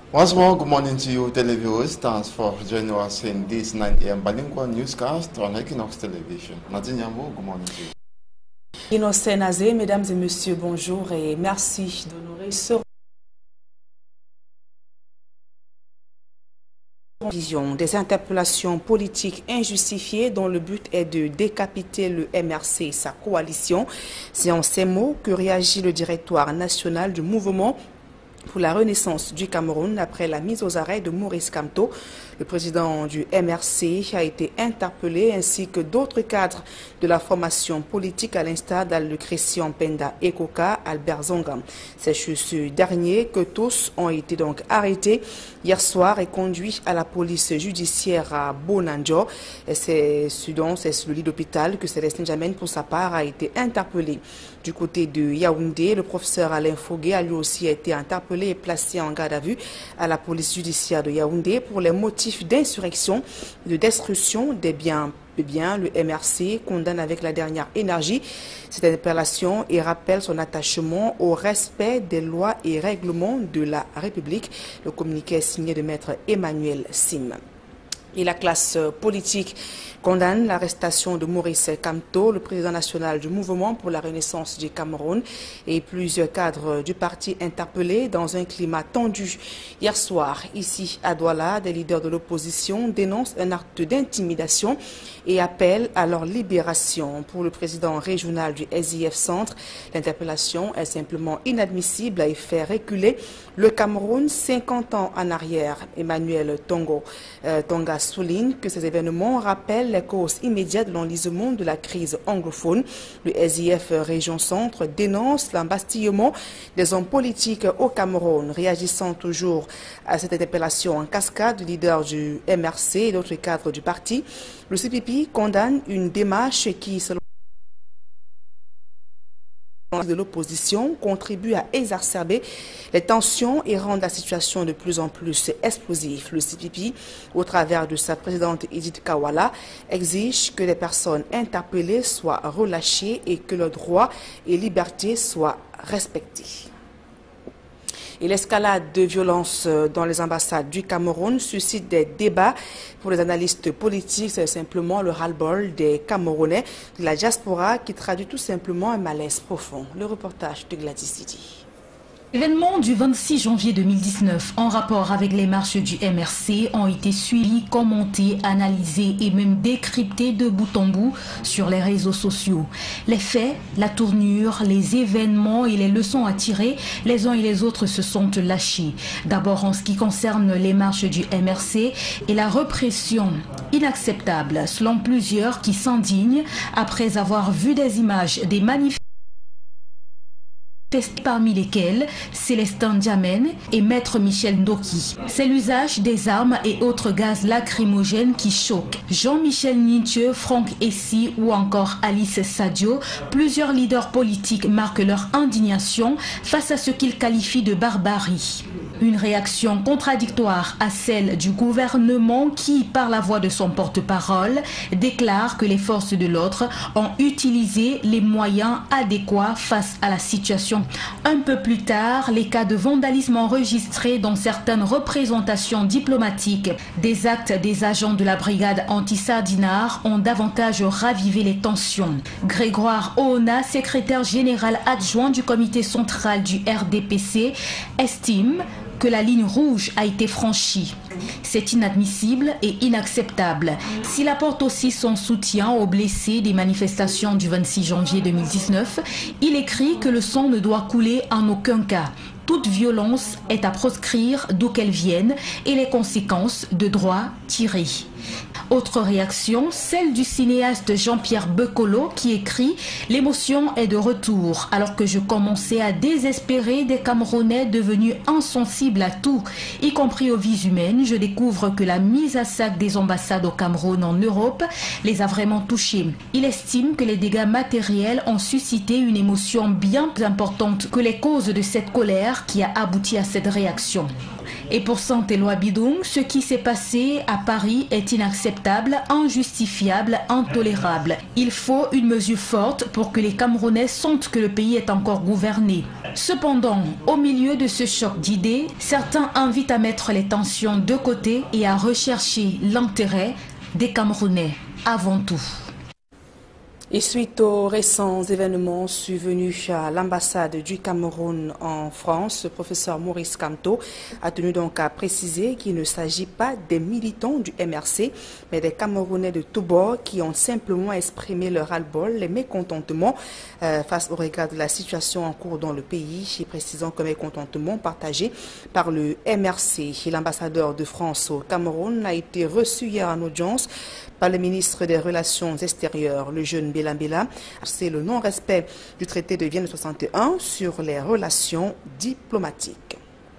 Once more, good morning to you, televiewers. Thanks for joining us in this 9 a.m. bilingual newscast on Equinox Television. Nadine Yambo, good morning to you. Innocent Nazé, mesdames et messieurs, bonjour et merci d'honorer ce vision des interpellations politiques injustifiées dont le but est de décapiter le MRC et sa coalition. C'est en ces mots que réagit le directoire national du mouvement pour la renaissance du Cameroun après la mise aux arrêts de Maurice Kamto. Le président du MRC a été interpellé ainsi que d'autres cadres de la formation politique à l'instar d'Al-Christian Penda Ekoka, Albert Zongam. C'est chez ce dernier que tous ont été donc arrêtés hier soir et conduits à la police judiciaire à Bonanjo. C'est sur le lit d'hôpital que Célestin Jamen pour sa part a été interpellé. Du côté de Yaoundé, le professeur Alain Fogué a lui aussi été interpellé et placé en garde à vue à la police judiciaire de Yaoundé pour les motifs d'insurrection et de destruction des biens. Le MRC condamne avec la dernière énergie cette interpellation et rappelle son attachement au respect des lois et règlements de la République. Le communiqué est signé de maître Emmanuel Sim. Et la classe politique condamne l'arrestation de Maurice Kamto, le président national du mouvement pour la renaissance du Cameroun, et plusieurs cadres du parti interpellés dans un climat tendu. Hier soir, ici à Douala, des leaders de l'opposition dénoncent un acte d'intimidation et appellent à leur libération. Pour le président régional du SIF Centre, l'interpellation est simplement inadmissible et fait reculer le Cameroun 50 ans en arrière. Emmanuel Tonga souligne que ces événements rappellent les causes immédiates de l'enlisement de la crise anglophone. Le SIF Région Centre dénonce l'embastillement des hommes politiques au Cameroun. Réagissant toujours à cette interpellation en cascade, le leader du MRC et d'autres cadres du parti, le CPP condamne une démarche qui, selon de l'opposition, contribue à exacerber les tensions et rendre la situation de plus en plus explosive. Le CPP, au travers de sa présidente Edith Kawala, exige que les personnes interpellées soient relâchées et que leurs droits et libertés soient respectés. Et l'escalade de violence dans les ambassades du Cameroun suscite des débats pour les analystes politiques. C'est simplement le ras-le-bol des Camerounais de la diaspora qui traduit tout simplement un malaise profond. Le reportage de Gladys Sidi. L'événement du 26 janvier 2019 en rapport avec les marches du MRC ont été suivis, commentés, analysés et même décryptés de bout en bout sur les réseaux sociaux. Les faits, la tournure, les événements et les leçons à tirer, les uns et les autres se sont lâchés. D'abord en ce qui concerne les marches du MRC et la répression inacceptable selon plusieurs qui s'indignent après avoir vu des images des manifestations parmi lesquels Célestin Jamen et Maître Michel Ndoki. C'est l'usage des armes et autres gaz lacrymogènes qui choquent. Jean-Michel Nietzsche, Franck Essi ou encore Alice Sadio, plusieurs leaders politiques marquent leur indignation face à ce qu'ils qualifient de barbarie. Une réaction contradictoire à celle du gouvernement qui, par la voix de son porte-parole, déclare que les forces de l'ordre ont utilisé les moyens adéquats face à la situation. Un peu plus tard, les cas de vandalisme enregistrés dans certaines représentations diplomatiques des actes des agents de la brigade anti-Sardinard ont davantage ravivé les tensions. Grégoire Oona, secrétaire général adjoint du comité central du RDPC, estime que la ligne rouge a été franchie. C'est inadmissible et inacceptable. S'il apporte aussi son soutien aux blessés des manifestations du 26 janvier 2019, il écrit que le sang ne doit couler en aucun cas. Toute violence est à proscrire d'où qu'elle vienne et les conséquences de droit tirées. Autre réaction, celle du cinéaste Jean-Pierre Bekolo qui écrit « L'émotion est de retour alors que je commençais à désespérer des Camerounais devenus insensibles à tout, y compris aux vies humaines. Je découvre que la mise à sac des ambassades au Cameroun en Europe les a vraiment touchés. Il estime que les dégâts matériels ont suscité une émotion bien plus importante que les causes de cette colère qui a abouti à cette réaction. Et pour Santé Loi Bidung, ce qui s'est passé à Paris est inacceptable. inacceptable, injustifiable, intolérable. Il faut une mesure forte pour que les Camerounais sentent que le pays est encore gouverné. Cependant, au milieu de ce choc d'idées, certains invitent à mettre les tensions de côté et à rechercher l'intérêt des Camerounais avant tout. Et suite aux récents événements survenus à l'ambassade du Cameroun en France, le professeur Maurice Kamto a tenu donc à préciser qu'il ne s'agit pas des militants du MRC, mais des Camerounais de tous bords qui ont simplement exprimé leur ras-le-bol, les mécontentements face au regard de la situation en cours dans le pays, et précisant que mécontentement partagé par le MRC. L'ambassadeur de France au Cameroun a été reçu hier en audience par le ministre des Relations extérieures, le jeune Belambela. C'est le non-respect du traité de Vienne de 61 sur les relations diplomatiques.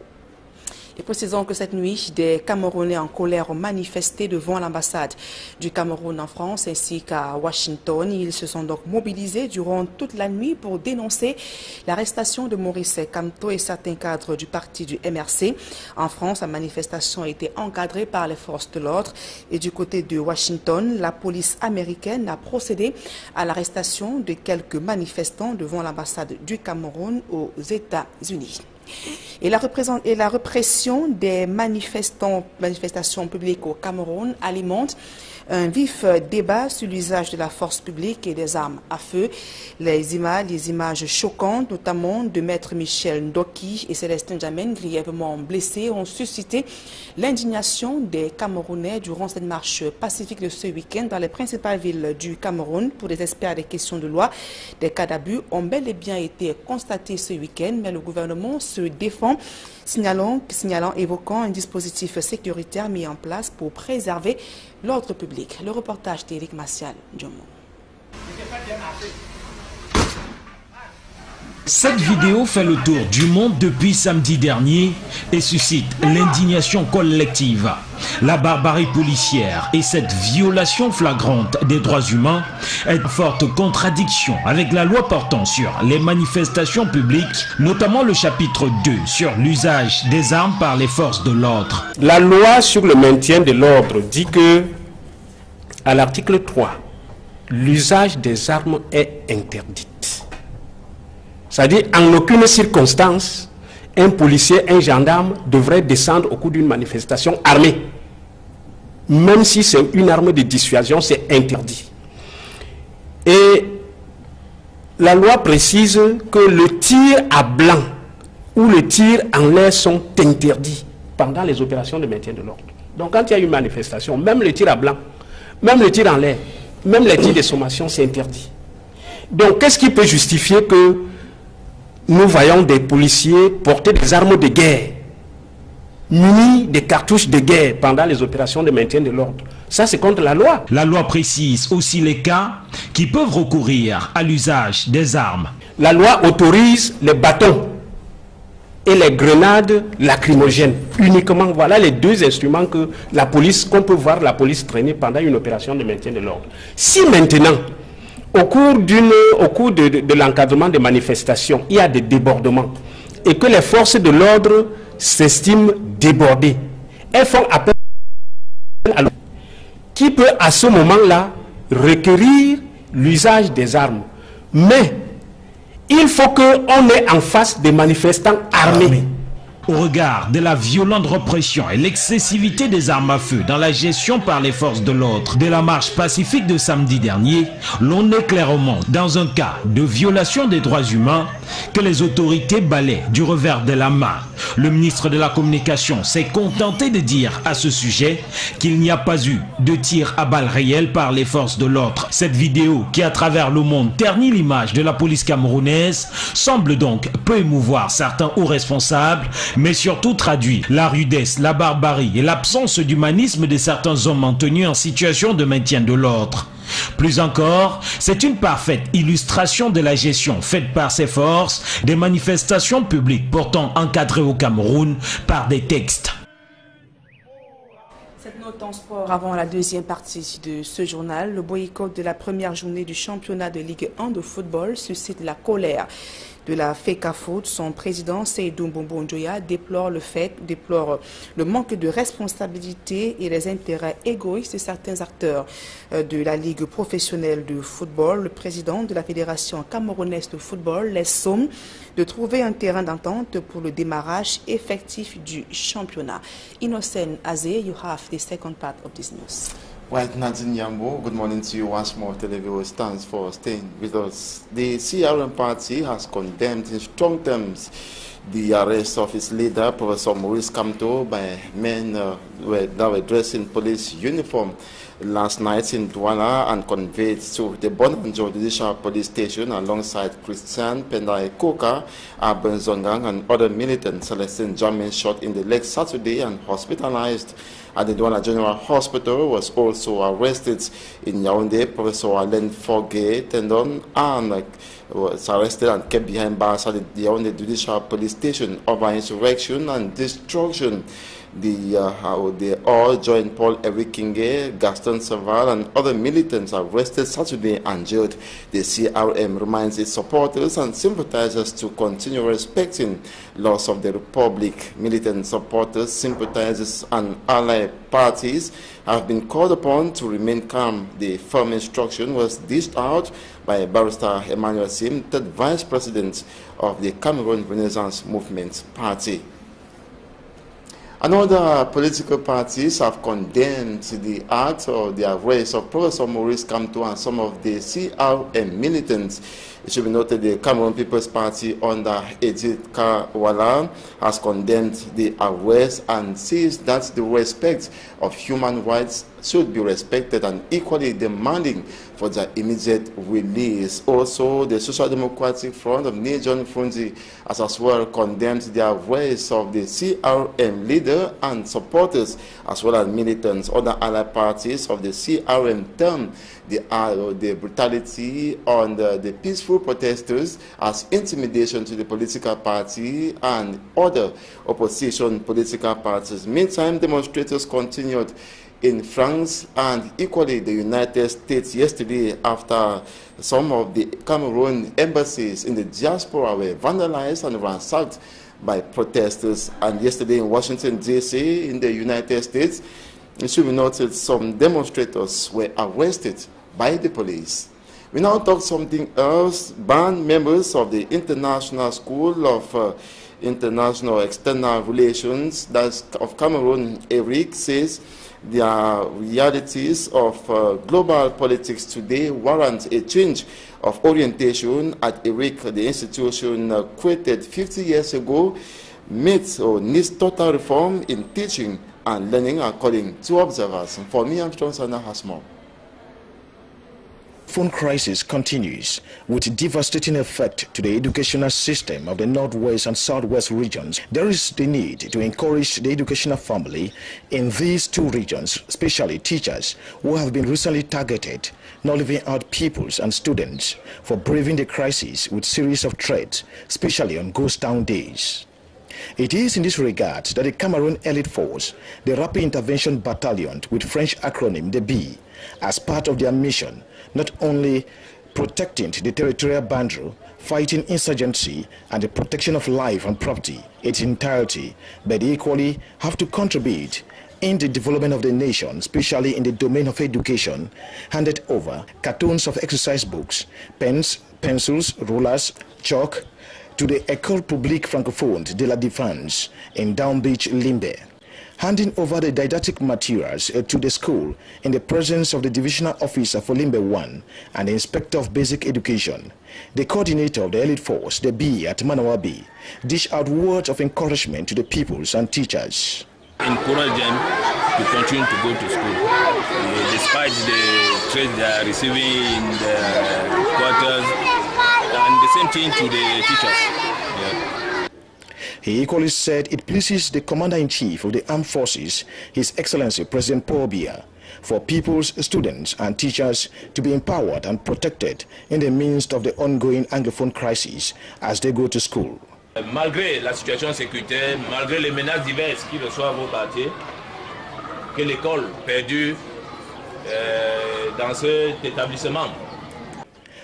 Et précisons que cette nuit, des Camerounais en colère ont manifesté devant l'ambassade du Cameroun en France ainsi qu'à Washington. Ils se sont donc mobilisés durant toute la nuit pour dénoncer l'arrestation de Maurice Kamto et certains cadres du parti du MRC. En France, la manifestation a été encadrée par les forces de l'ordre. Et du côté de Washington, la police américaine a procédé à l'arrestation de quelques manifestants devant l'ambassade du Cameroun aux États-Unis. Et la répression des manifestations publiques au Cameroun alimente un vif débat sur l'usage de la force publique et des armes à feu. Les images choquantes, notamment de Maître Michel Ndoki et Célestin Djamène, grièvement blessés, ont suscité l'indignation des Camerounais durant cette marche pacifique de ce week-end dans les principales villes du Cameroun. Pour des experts des questions de loi, des cas d'abus ont bel et bien été constatés ce week-end, mais le gouvernement se défend, évoquant un dispositif sécuritaire mis en place pour préserver l'ordre public. Le reportage d'Éric Martial Djomo. Cette vidéo fait le tour du monde depuis samedi dernier et suscite l'indignation collective. La barbarie policière et cette violation flagrante des droits humains est en forte contradiction avec la loi portant sur les manifestations publiques, notamment le chapitre 2 sur l'usage des armes par les forces de l'ordre. La loi sur le maintien de l'ordre dit que, à l'article 3, l'usage des armes est interdit. C'est-à-dire, en aucune circonstance, un policier, un gendarme devrait descendre au cours d'une manifestation armée. Même si c'est une arme de dissuasion, c'est interdit. Et la loi précise que le tir à blanc ou le tir en l'air sont interdits pendant les opérations de maintien de l'ordre. Donc quand il y a une manifestation, même le tir à blanc, même le tir en l'air, même les tirs de sommation, c'est interdit. Donc qu'est-ce qui peut justifier que nous voyons des policiers porter des armes de guerre, munis des cartouches de guerre pendant les opérations de maintien de l'ordre? Ça, c'est contre la loi. La loi précise aussi les cas qui peuvent recourir à l'usage des armes. La loi autorise les bâtons et les grenades lacrymogènes uniquement. Voilà les deux instruments que la police, qu'on peut voir la police traîner pendant une opération de maintien de l'ordre. Si maintenant, au cours de l'encadrement des manifestations, il y a des débordements et que les forces de l'ordre s'estiment débordées, elles font appel à l'ordre qui peut à ce moment-là requérir l'usage des armes. Mais il faut qu'on ait en face des manifestants armés. Au regard de la violente répression et l'excessivité des armes à feu dans la gestion par les forces de l'ordre de la marche pacifique de samedi dernier, l'on est clairement dans un cas de violation des droits humains que les autorités balaient du revers de la main. Le ministre de la Communication s'est contenté de dire à ce sujet qu'il n'y a pas eu de tir à balles réelles par les forces de l'ordre. Cette vidéo qui à travers le monde ternit l'image de la police camerounaise semble donc peu émouvoir certains hauts responsables, mais surtout traduit la rudesse, la barbarie et l'absence d'humanisme de certains hommes maintenus en situation de maintien de l'ordre. Plus encore, c'est une parfaite illustration de la gestion faite par ces forces des manifestations publiques pourtant encadrées au Cameroun par des textes. Cette note en sport avant la deuxième partie de ce journal. Le boycott de la première journée du championnat de Ligue 1 de football suscite la colère de la FECAFOOT, son président Seydou Mbombo Njoya déplore le manque de responsabilité et les intérêts égoïstes de certains acteurs de la Ligue professionnelle de football. Le président de la Fédération camerounaise de football laisse somme de trouver un terrain d'entente pour le démarrage effectif du championnat. Innocent Aze, you have the second part of this news. Right, Nadine Yambo, good morning to you once more. Television stands for staying with us. The CRM party has condemned in strong terms the arrest of its leader, Professor Maurice Kamto, by men that were dressed in police uniform last night in Douala and conveyed to the Bonanjo Judicial Police Station alongside Christian Pendai Koka, Aben Zongang, and other militants. Celestine Jamin shot in the leg Saturday and hospitalized at the Douala General Hospital. Was also arrested in Yaoundé. Professor Alain Forget Tendon and was arrested and kept behind bars at the Yaoundé Judicial Police Station over insurrection and destruction. They all joined Paul Eric Kinge, Gaston Saval, and other militants arrested Saturday and jailed. The CRM reminds its supporters and sympathizers to continue respecting laws of the Republic. Militant supporters, sympathizers, and allied parties have been called upon to remain calm. The firm instruction was dished out by Barrister Emmanuel Sim, third Vice President of the Cameroon Renaissance Movement Party. Other political parties have condemned the act or the arrest of Professor Maurice Kamto and some of the CRM militants. It should be noted the Cameroon People's Party under Edith Kawala has condemned the arrest and says that the respect of human rights should be respected and equally demanding for their immediate release. Also, the Social Democratic Front of Nijon Frunzi has as well condemned the arrest of the CRM leader and supporters as well as militants. Other allied parties of the CRM term the brutality on the peaceful protesters as intimidation to the political party and other opposition political parties. Meantime, demonstrators continued in France and equally the United States yesterday after some of the Cameroon embassies in the diaspora were vandalized and ransacked by protesters. And yesterday in Washington, D.C., in the United States, it should be noted some demonstrators were arrested by the police. We now talk something else. Band members of the International School of International External Relations, that's of Cameroon, ERIC, says the realities of global politics today warrant a change of orientation at ERIC. The institution created 50 years ago needs total reform in teaching and learning, according to observers. For me, Armstrong Sana has more. Phone crisis continues with devastating effect to the educational system of the northwest and southwest regions. There is the need to encourage the educational family in these two regions, especially teachers who have been recently targeted, not leaving out pupils and students for braving the crisis with series of threats, especially on ghost town days. It is in this regard that the Cameroon Elite Force, the Rapid Intervention Battalion with French acronym the B, as part of their mission, not only protecting the territorial boundary, fighting insurgency and the protection of life and property in its entirety, but equally have to contribute in the development of the nation, especially in the domain of education, handed over cartons of exercise books, pens, pencils, rulers, chalk, to the École Publique Francophone de la Défense in Down Beach, Limbe, handing over the didactic materials to the school in the presence of the divisional officer for Limbe 1 and the inspector of basic education. The coordinator of the elite force, the B at Manawabi, dish out words of encouragement to the pupils and teachers. Encourage them to continue to go to school, despite the threats they are receiving in the quarters, and the same thing to the teachers. Yeah. He equally said it pleases the Commander-in-Chief of the Armed Forces, His Excellency President Paul Biya, for people's students and teachers to be empowered and protected in the midst of the ongoing Anglophone crisis as they go to school. Malgré la situation sécuritaire, malgré les menaces diverses qui reçoivent vos quartiers, que l'école perdure dans cet établissement.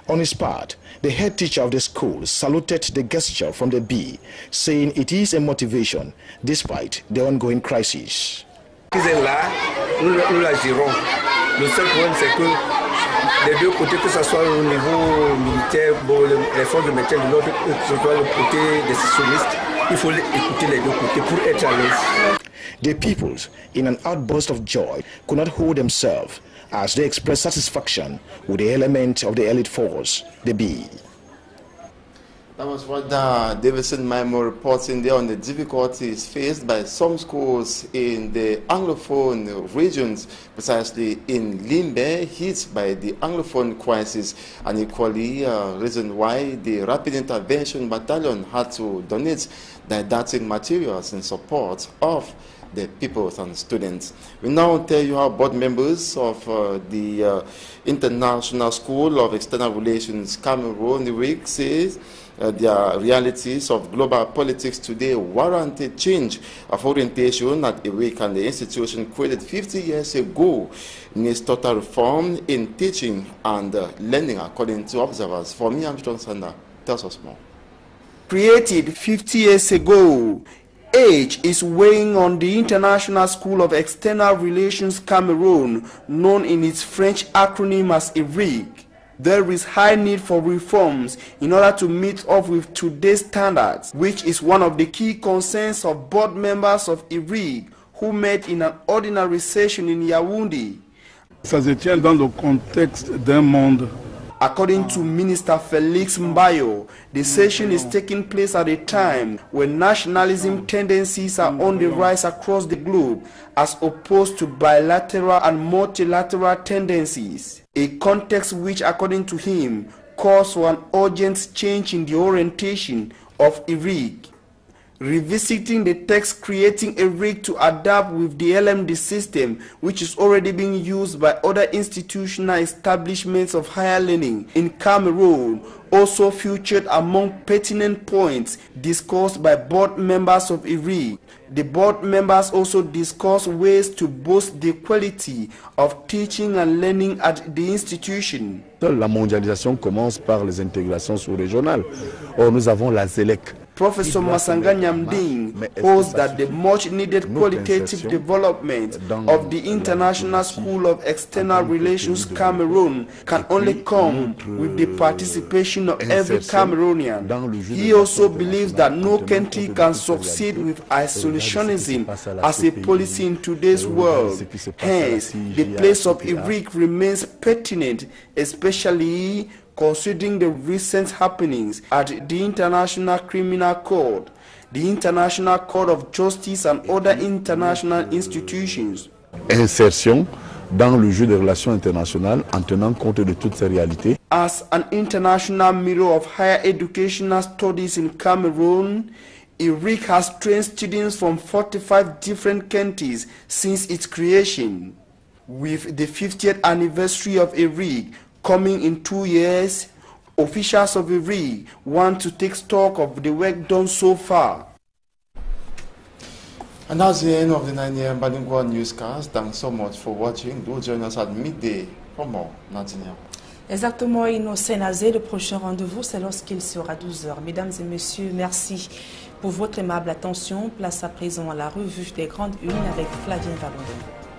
On his part, the head teacher of the school saluted the gesture from the bee, saying it is a motivation despite the ongoing crisis. Là, nous la gérons. Le seul problème, c'est que des deux côtés, que ce soit au niveau militaire, les forces de maintien de l'ordre, que ce soit le côté des sécessionnistes, il faut écouter les deux côtés pour être à l'aise. The peoples, in an outburst of joy, could not hold themselves as they expressed satisfaction with the element of the elite force, the bee. That was what Davidson Maimo reporting there on the difficulties faced by some schools in the Anglophone regions, precisely in Limbe, hit by the Anglophone crisis, and equally reason why the Rapid Intervention Battalion had to donate didactic materials in support of the pupils and students. We now tell you how board members of the International School of External Relations Cameroon, the week says the realities of global politics today warrant a change of orientation at IRIC, and the institution created 50 years ago needs total reform in teaching and learning, according to observers. For me, I'm John Sander. Tells us more. Created 50 years ago, age is weighing on the International School of External Relations Cameroon, known in its French acronym as IRIC. There is high need for reforms in order to meet up with today's standards, which is one of the key concerns of board members of IRIC who met in an ordinary session in Yaoundé. Ça se tient dans le contexte d'un monde. According to Minister Felix Mbayo, the session is taking place at a time when nationalism tendencies are on the rise across the globe, as opposed to bilateral and multilateral tendencies. A context which, according to him, calls for an urgent change in the orientation of IRIC. Revisiting the text, creating IRIC to adapt with the LMD system, which is already being used by other institutional establishments of higher learning in Cameroon, also featured among pertinent points discussed by board members of IRIC. The board members also discussed ways to boost the quality of teaching and learning at the institution. La mondialisation commence par les intégrations sous-régionales. Or, nous avons la ZELEC. Professor Masanga Nyamding holds that the much-needed qualitative development of the International School of External Relations Cameroon can only come with the participation of every Cameroonian. He also believes that no country can succeed with isolationism as a policy in today's world. Hence, the place of IRIC remains pertinent, especially considering the recent happenings at the International Criminal Court, the International Court of Justice and other international institutions. Insertion dans le jeu des relations internationales en tenant compte de toutes ces réalités. As an international mirror of higher educational studies in Cameroon, IRIC has trained students from 45 different countries since its creation. With the 50th anniversary of IRIC coming in 2 years, officials of IRIC want to take stock of the work done so far. And that's the end of the 9 AM bilingual newscast. Thanks so much for watching. Do join us at midday for more. Natinia. Exactement, Innocent Nazé. Le prochain rendez-vous, c'est lorsqu'il sera 12h. Mesdames et messieurs, merci pour votre aimable attention. Place à présent à la revue des grandes unes avec Flavien Valondon.